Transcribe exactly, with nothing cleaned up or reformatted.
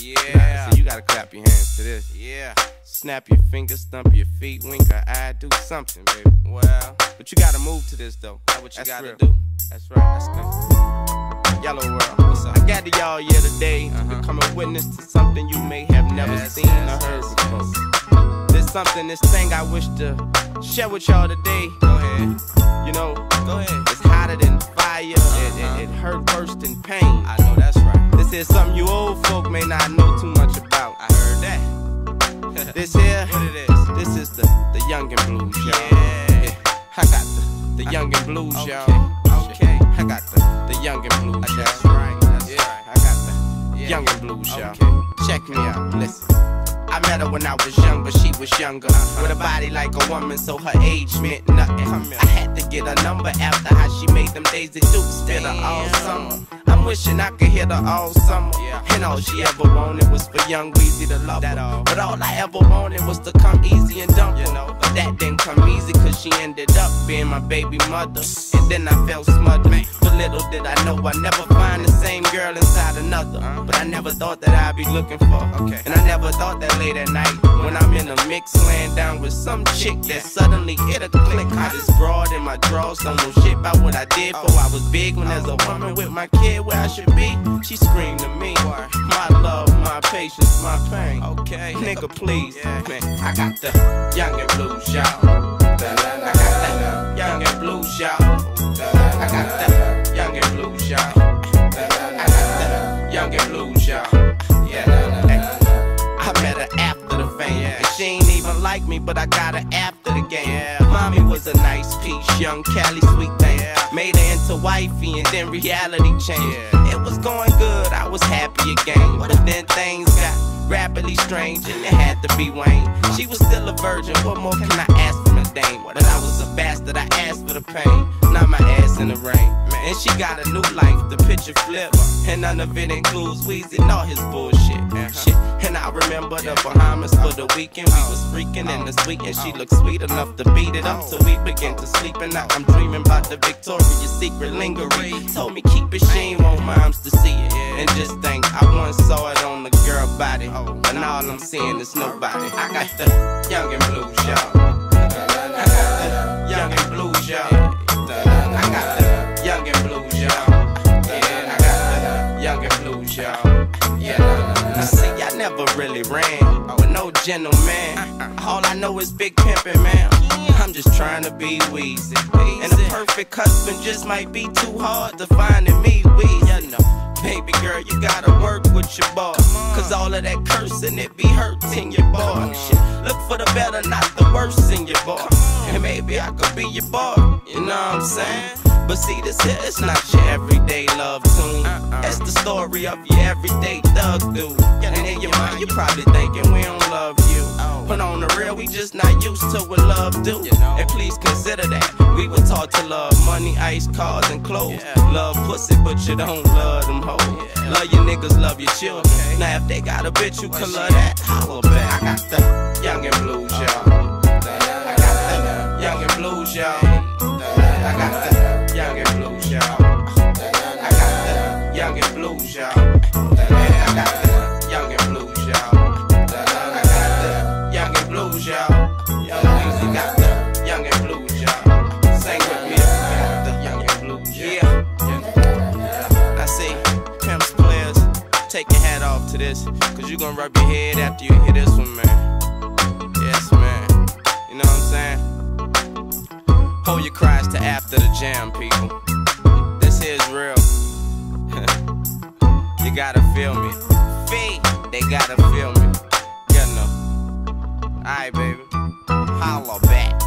Yeah. So you gotta clap your hands to this. Yeah. Snap your fingers, stump your feet, wink an eye, do something, baby. Well, but you gotta move to this though. That's what you That's gotta real. do. That's right. That's good. Yellow World, what's up? I gathered y'all here today uh-huh. to become a witness to something you may have never yes, seen yes, or heard yes, before. Yes. There's something, this thing I wish to share with y'all today. Go ahead. You know, go ahead. It's hotter than fire. Uh-huh. It, it, it hurt worse than pain. I know that's right. This is something you old folk may not know too much about. I heard that. This here, what it is? This is the the Youngin Blues, y'all. Yeah. yeah. I got the the Youngin Blues, okay. y'all. Okay. I got the the Youngin Blues, y'all. That's right. That's yeah. right. I got the yeah. Youngin Blues, y'all. Okay. Check me out. Listen. I met her when I was young, but she was younger. With a body like a woman, so her age meant nothing. I had to get her number after how she made them Daisy Dukes spit her all summer. I'm wishing I could hit her all summer. And all she ever wanted was for Young Weezy to love her. But all I ever wanted was to come easy and dump her. But that didn't come easy, cause she ended up being my baby mother. And then I felt smothered. But little did I know I'd never find the same girl inside another. But I never thought that I'd be looking for her. And I never thought that late at night, when I'm in a mix, laying down with some chick, that suddenly hit a click. I just broad in my drawers, don't know shit about what I did before I was big. When there's a woman with my kid where I should be, she screamed to me, my love, my patience, my pain. Okay, nigga, please, man, I got the Youngin Blues, y'all. I got the Youngin Blues, y'all. I got the Youngin Blues, y'all. I got the Youngin Blues, y'all. Yeah. I met her after the fame, yeah. And she ain't even like me, but I got her after the game. Yeah. Mommy was a nice piece, young Cali sweet thing. Yeah. Made her into wifey, and then reality changed. Yeah. It was going good, I was happy again. But then things got rapidly strange, and it had to be Wayne. She was still a virgin, what more can I ask from a dame? But I was a bastard, I asked for the pain, not my ass in the rain. And she got a new life, the picture flip, and none of it includes Weezy, nor his bullshit. Shit. And I remember the Bahamas for the weekend. We was freaking in the suite, and she looked sweet enough to beat it up. So we began to sleep, and now I'm dreaming about the Victoria's Secret lingerie. Told me keep it, she ain't want moms to see it. And just think, I once saw it on the girl body, but now all I'm seeing is nobody. I got the Youngin Blues, y'all. I got the Youngin Blues, y'all. I got the Youngin Blues, y'all. Yeah, I got the Youngin Blues, y'all. Yeah, I see I never really ran with no gentleman. All I know is big pimpin', man. I'm just trying to be Weezy, and the perfect husband just might be too hard to find in me, Weezy. You know. Baby girl, you gotta work with your boy, cause all of that cursing, it be hurting your boy. Shit, look for the better, not the worst in your boy. And maybe I could be your boy, you know what I'm saying? But see, this here, it's not your everyday love tune. It's the story of your everyday thug dude. And in your mind, you probably thinking we don't love you. But on the real, we just not used to what love do. And please consider that we were taught to love money, ice, cars, and clothes. Love pussy, but you don't love them hoes. Love your niggas, love your children. Now if they got a bitch who can love that, holla back. I got the Youngin Blues, y'all. I got the Youngin Blues, y'all. I got the Youngin Blues, y'all. I got the Youngin Blues, y'all. I got the Youngin Blues, y'all. I got the Youngin Blues, y'all. Young Weezy got the Youngin Blues, y'all. Sing with me, I got the Youngin Blues, yeah. I see pimps, players, take your hat off to this, cause you gonna rub your head after you hear this one, man. Yes, man. You know what I'm saying? Hold your cries to after the jam, people. This here's real. You gotta feel me. Fee, they gotta feel me. You know. Alright, baby. Holla back.